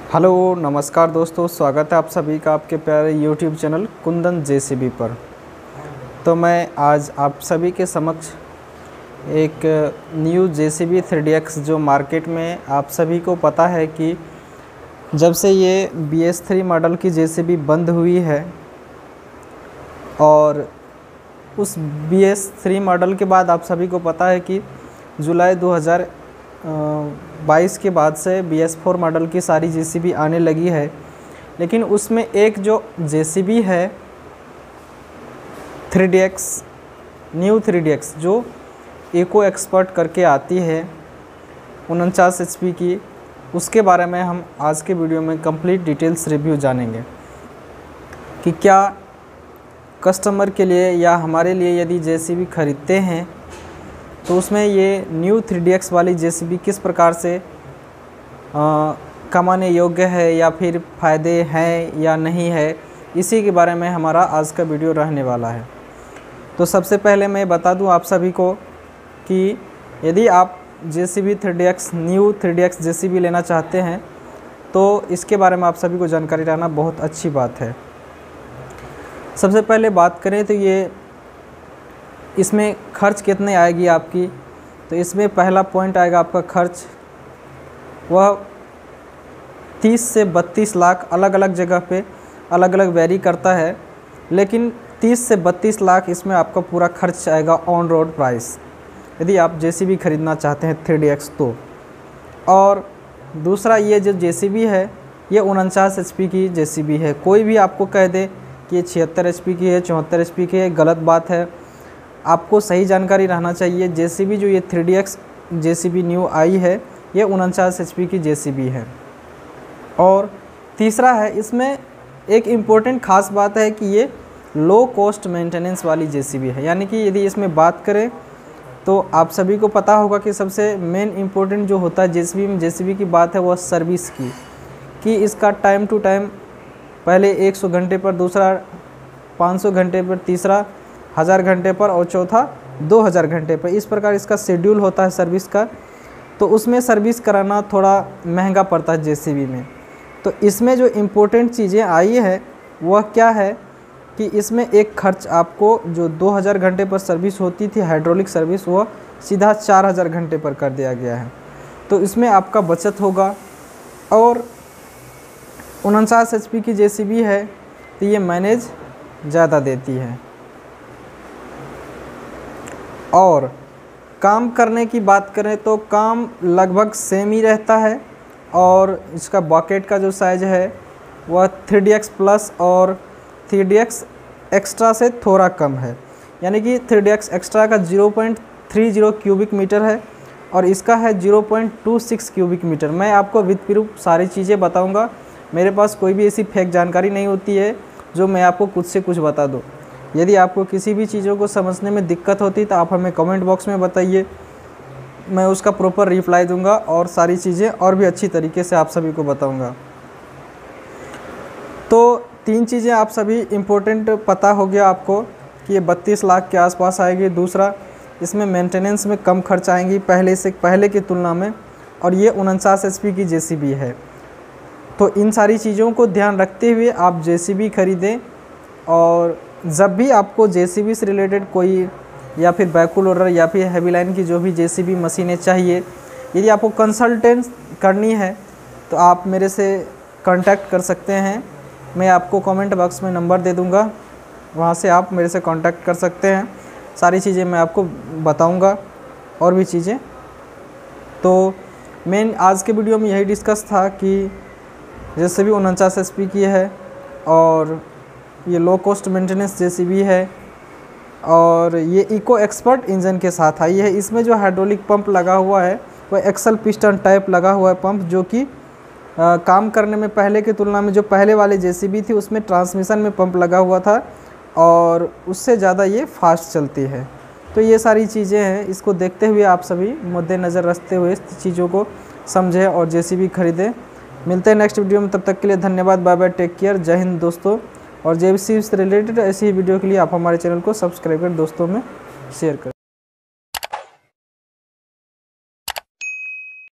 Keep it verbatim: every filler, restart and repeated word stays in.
Hello नमस्कार दोस्तों, स्वागत है आप सभी का आपके प्यारे यूट्यूब चैनल कुंदन जेसीबी पर। तो मैं आज आप सभी के समक्ष एक new JCB three D X जो मार्केट में आप सभी को पता है कि जब से ये बी एस थ्री मॉडल की जेसीबी बंद हुई है और उस बी एस थ्री मॉडल के बाद आप सभी को पता है कि जुलाई दो हज़ार बाईस के बाद से बी एस फोर मॉडल की सारी जेसीबी आने लगी है। लेकिन उसमें एक जो जेसीबी है three D X new three D X जो इको एक्सपर्ट करके आती है उनचास एच पी की, उसके बारे में हम आज के वीडियो में कंप्लीट डिटेल्स रिव्यू जानेंगे कि क्या कस्टमर के लिए या हमारे लिए यदि जेसीबी ख़रीदते हैं तो उसमें ये न्यू थ्री डी एक्स वाली जेसीबी किस प्रकार से आ, कमाने योग्य है या फिर फ़ायदे हैं या नहीं है, इसी के बारे में हमारा आज का वीडियो रहने वाला है। तो सबसे पहले मैं बता दूं आप सभी को कि यदि आप JCB three D X new three D X JCB लेना चाहते हैं तो इसके बारे में आप सभी को जानकारी रहना बहुत अच्छी बात है। सबसे पहले बात करें तो ये इसमें खर्च कितने आएगी आपकी, तो इसमें पहला पॉइंट आएगा आपका खर्च, वह तीस से बत्तीस लाख अलग अलग जगह पे अलग अलग वेरी करता है, लेकिन तीस से बत्तीस लाख इसमें आपका पूरा खर्च आएगा ऑन रोड प्राइस यदि आप जेसीबी ख़रीदना चाहते हैं थ्री डी एक्स तो। और दूसरा ये जो जेसीबी है ये उनचास एच पी की जेसीबी है। कोई भी आपको कह दे कि ये छिहत्तर एच पी की है, चौहत्तर एच पी की है, गलत बात है। आपको सही जानकारी रहना चाहिए। जेसीबी जो ये three D X JCB new आई है ये उनचास एच पी की जेसीबी है। और तीसरा है इसमें एक इम्पोर्टेंट ख़ास बात है कि ये लो कॉस्ट मेंटेनेंस वाली जेसीबी है। यानी कि यदि इसमें बात करें तो आप सभी को पता होगा कि सबसे मेन इम्पोर्टेंट जो होता है जेसीबी में जेसीबी की बात है वह सर्विस की, कि इसका टाइम टू टाइम पहले सौ घंटे पर, दूसरा पाँच सौ घंटे पर, तीसरा हज़ार घंटे पर और चौथा दो हज़ार घंटे पर। इस प्रकार इसका शेड्यूल होता है सर्विस का। तो उसमें सर्विस कराना थोड़ा महंगा पड़ता है जेसीबी में। तो इसमें जो इम्पोर्टेंट चीज़ें आई है वह क्या है कि इसमें एक खर्च आपको जो दो हज़ार घंटे पर सर्विस होती थी हाइड्रोलिक सर्विस, वह सीधा चार हज़ार घंटे पर कर दिया गया है। तो इसमें आपका बचत होगा। और उनचास एच पी की जेसीबी है तो ये मैनेज ज़्यादा देती है। और काम करने की बात करें तो काम लगभग सेम ही रहता है। और इसका बकेट का जो साइज़ है वह थ्री डी एक्स प्लस और थ्री डी एक्स एक्स्ट्रा से थोड़ा कम है। यानी कि थ्री डी एक्स एक्स्ट्रा का zero point three zero cubic metre है और इसका है zero point two six cubic metre. मैं आपको विद प्रूफ सारी चीज़ें बताऊंगा। मेरे पास कोई भी ऐसी फेक जानकारी नहीं होती है जो मैं आपको कुछ से कुछ बता दूँ। यदि आपको किसी भी चीज़ों को समझने में दिक्कत होती तो आप हमें कमेंट बॉक्स में बताइए, मैं उसका प्रॉपर रिप्लाई दूंगा और सारी चीज़ें और भी अच्छी तरीके से आप सभी को बताऊंगा। तो तीन चीज़ें आप सभी इम्पोर्टेंट पता हो गया आपको कि ये बत्तीस लाख के आसपास आएगी। दूसरा, इसमें मेंटेनेंस में कम खर्च आएंगी पहले से पहले की तुलना में। और ये उनचास एच पी की जेसीबी है। तो इन सारी चीज़ों को ध्यान रखते हुए आप जेसीबी ख़रीदें। और जब भी आपको जेसीबी से रिलेटेड कोई या फिर बैकहोल लोडर या फिर हैवी लाइन की जो भी जेसीबी मशीनें चाहिए, यदि आपको कंसल्टेंट करनी है तो आप मेरे से कांटेक्ट कर सकते हैं। मैं आपको कमेंट बॉक्स में नंबर दे दूंगा, वहां से आप मेरे से कांटेक्ट कर सकते हैं। सारी चीज़ें मैं आपको बताऊंगा और भी चीज़ें। तो मेन आज के वीडियो में यही डिस्कस था कि जेसीबी उनचास एच पी की है और ये लो कॉस्ट मेंटेनेंस जेसीबी है और ये इको एक्सपर्ट इंजन के साथ आई है। इसमें जो हाइड्रोलिक पंप लगा हुआ है वह एक्सल पिस्टन टाइप लगा हुआ है पंप, जो कि काम करने में पहले की तुलना में जो पहले वाले जेसीबी थी उसमें ट्रांसमिशन में पंप लगा हुआ था और उससे ज़्यादा ये फास्ट चलती है। तो ये सारी चीज़ें हैं, इसको देखते हुए आप सभी मद्देनज़र रखते हुए चीज़ों को समझें और जेसीबी खरीदें। मिलते हैं नेक्स्ट वीडियो में, तब तक के लिए धन्यवाद। बाय बाय, टेक केयर, जय हिंद दोस्तों। और जेसीबी से रिलेटेड ऐसी ही वीडियो के लिए आप हमारे चैनल को सब्सक्राइब कर दोस्तों में शेयर करें।